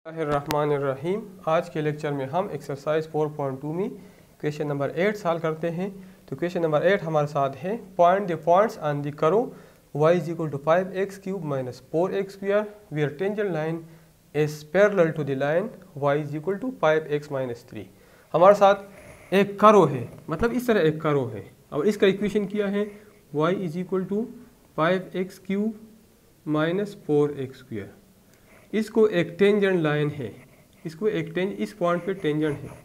बिस्मिल्लाहिर्रहमानिर्रहीम। आज के लेक्चर में हम एक्सरसाइज 4.2 में क्वेश्चन नंबर 8 सॉल्व करते हैं। तो क्वेश्चन नंबर 8 हमारे साथ है point the points on the curve y is equal to 5x³ minus 4x² where tangent line is parallel to the line y is equal to 5x minus 3। हमारे साथ एक करो है, मतलब इस तरह एक करो है और इसका इक्वेशन किया है y is equal to 5x³ minus 4x²। इसको एक टेंजेंट लाइन है, इसको एक इस पॉइंट पे टेंजेंट है,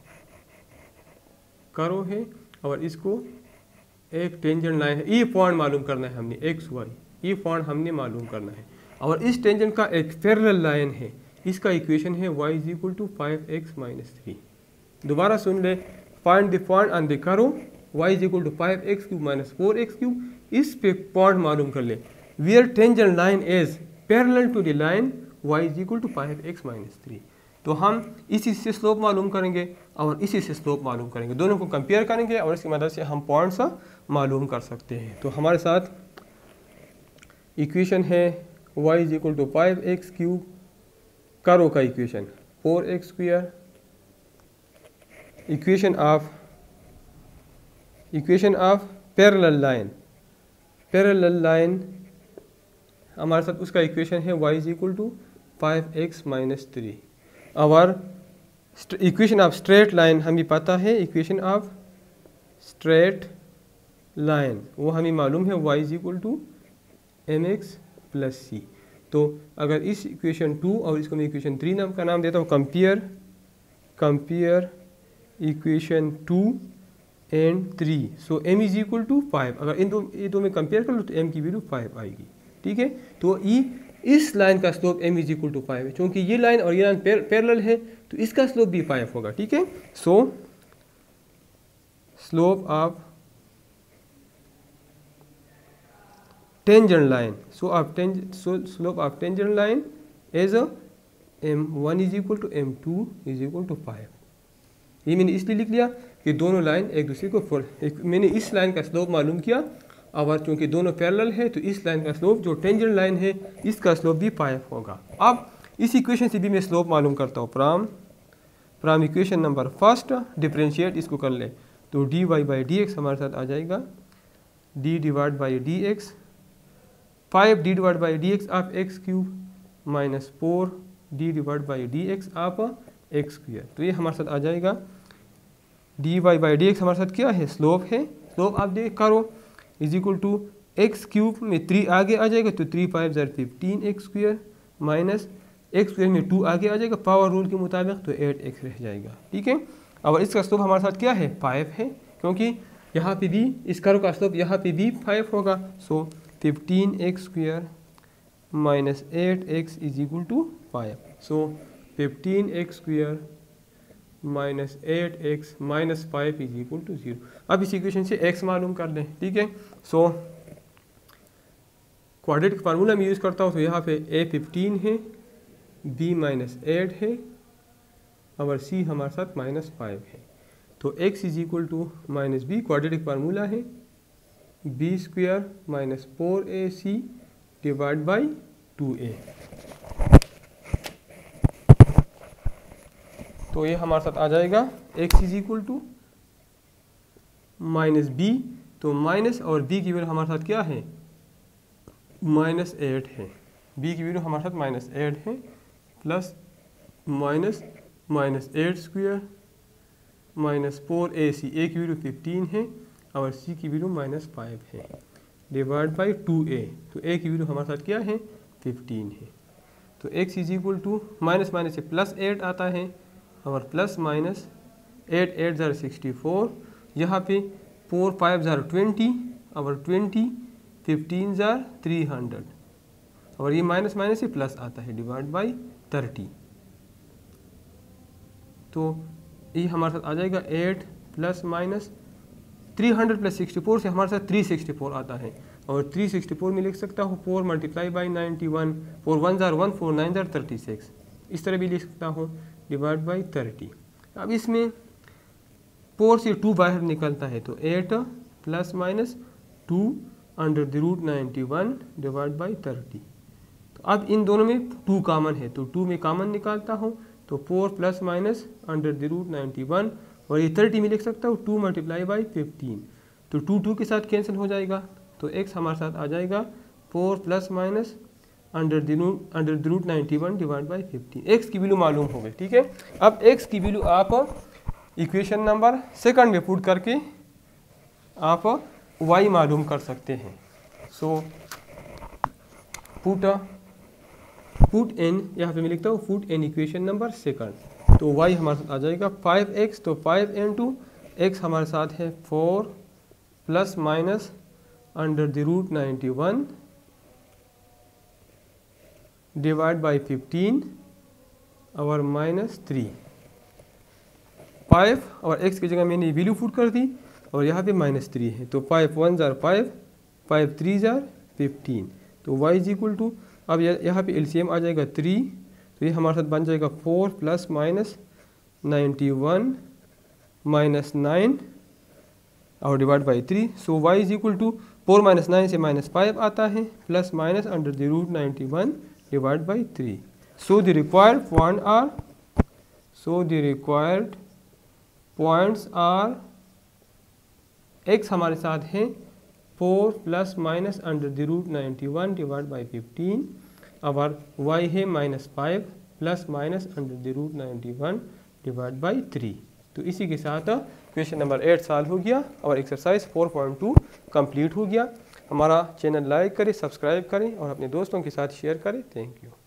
करो है और इसको एक टेंजेंट लाइन है। ये पॉइंट मालूम करना है हमने, एक्स वाई, ये पॉइंट हमने मालूम करना है और इस टेंजेंट का एक पैरेलल लाइन है। इसका इक्वेशन है y is equal to 5x minus 3। दोबारा सुन ले, find the point on the curve y is equal to 5x³ minus 4x³। इस पे पॉइंट मालूम कर ले where tangent line is parallel to the line y is equal to 5x minus 3। तो हम इसी से स्लोप मालूम करेंगे और इसी से स्लोप मालूम करेंगे, दोनों को कंपेयर करेंगे और इसकी मदद से हम पॉइंट्स मालूम कर सकते हैं। तो हमारे साथ इक्वेशन है y is equal to 5x³, curve का equation 4x², equation of parallel line हमारे साथ उसका इक्वेशन है y is equal to 5x minus 3। और इक्वेशन ऑफ स्ट्रेट लाइन हमें पता है, इक्वेशन ऑफ स्ट्रेट लाइन वो हमें मालूम है y is equal to mx plus c। तो अगर इस इक्वेशन 2 और इसको मैं इक्वेशन 3 नाम का नाम देता हूँ, compare equation 2 and 3। So m is equal to 5। अगर ये दो में कंपेयर कर लो तो m की वैल्यू 5 आएगी। ठीक है, तो इस लाइन का slope m is equal to 5 है। क्योंकि ये लाइन और ये लाइन पैरेलल है तो इसका स्लोप भी 5 होगा। ठीक है, so slope of tangent line, slope of tangent line as m1 is equal to m2 is equal to 5। ये मैंने इसलिए लिख लिया कि दोनों लाइन एक दूसरे को मैंने इस लाइन का स्लोप मालूम किया और चूंकि दोनों पैरेलल है तो इस लाइन का स्लोप जो टेंजेंट लाइन है इसका स्लोप भी 5 होगा। अब इस इक्वेशन से भी मैं स्लोप मालूम करता हूँ। From equation number first differentiate इसको कर ले तो dy बाई dx हमारे साथ आ जाएगा d divide by dx, 5 d divide by dx of x³ minus 4 d divide by dx of x²। तो ये हमारे साथ आ जाएगा dy बाई dx हमारे साथ क्या है, स्लोप है। स्लोप आप देख करो इज इक्वल टू x³ में 3 आगे आ जाएगा तो 3 5 15x² माइनस x² में 2 आगे आ जाएगा पावर रूल के मुताबिक तो 8x रह जाएगा। ठीक है, और इसका स्लोप हमारे साथ क्या है, 5 है, क्योंकि यहाँ पे भी इस कर्व का स्लोप यहाँ पे भी 5 होगा। So 15x² minus 8x is equal to 5। So 15x² minus 8x minus 5 is equal to 0। अब इस इक्वेशन से x मालूम कर लें। ठीक है, सो क्वाड्रेटिक फार्मूला में यूज़ करता हूँ तो यहाँ पे a 15 है, b माइनस 8 है और c हमारे साथ माइनस 5 है। तो x is equal to minus b, quadratic formula है b² minus 4ac divide by 2a। तो ये हमारे साथ आ जाएगा x is equal to minus b, तो माइनस और b की वैल्यू हमारे साथ क्या है, माइनस 8 है, b की वैल्यू हमारे साथ माइनस 8 है plus minus 8² minus 4ac, a की वैल्यू 15 है और c की वैल्यू माइनस 5 है डिवाइड बाई 2a। तो a की वैल्यू हमारे साथ क्या है, 15 है। तो x is equal to minus minus से प्लस 8 आता है और प्लस माइनस 8 8 ज़ार 64, यहाँ पे 4 5 ज़ार 20 और 20 15 ज़ार 300 और ये माइनस माइनस से प्लस आता है डिवाइड बाई 30। तो ये हमारे साथ आ जाएगा 8 प्लस माइनस 300 प्लस 64 से हमारे साथ 364 आता है और 364 में लिख सकता हूँ 4 मल्टीप्लाई बाई 91, 4 1 ज़ार 1 4 9 ज़ार 36, इस तरह भी लिख सकता हूँ डिवाइड बाई 30। अब इसमें 4 से 2 बाहर निकलता है तो 8 plus minus 2 under the root 91 divide by 30। तो अब इन दोनों में 2 कॉमन है, तो 2 में कॉमन निकालता हूँ, तो 4 plus minus under the root 91, और ये 30 में लिख सकता हूँ 2 मल्टीप्लाई बाई 15, तो 2 के साथ कैंसिल हो जाएगा, तो x हमारे साथ आ जाएगा 4 plus minus under the root 91 divide by 15। x की वैल्यू मालूम हो गई, ठीक है। अब x की वैल्यू आप इक्वेशन नंबर सेकंड में पुट करके आप y मालूम कर सकते हैं। सो पुट n, यहाँ पे मैं लिखता हूँ put n equation number second, तो y हमारे साथ आ जाएगा 5x, तो 5 इंटू x हमारे साथ है 4 plus minus under the root 91 divide by 15 और माइनस 3। 5 और x की जगह मैंने वैल्यू पुट कर दी और यहाँ पे माइनस 3 है, तो 5 1 जार 5, 5 3 जार 15, तो y इज इक्वल टू, अब यहाँ पे एलसीएम आ जाएगा 3, तो ये हमारे साथ बन जाएगा 4 प्लस माइनस 91 माइनस 9 और divide by 3। So y is equal to 4 minus 9 से माइनस 5 आता है, plus minus under the root 91 divide by 3। So the required points are, x हमारे साथ है 4 plus minus under the root 91 divide by 15, और y है minus 5 plus minus under the root 91 divide by 3। तो इसी के साथ क्वेश्चन नंबर 8 सॉल्व हो गया और एक्सरसाइज 4.2 कंप्लीट हो गया। हमारा चैनल लाइक करें, सब्सक्राइब करें और अपने दोस्तों के साथ शेयर करें। Thank you.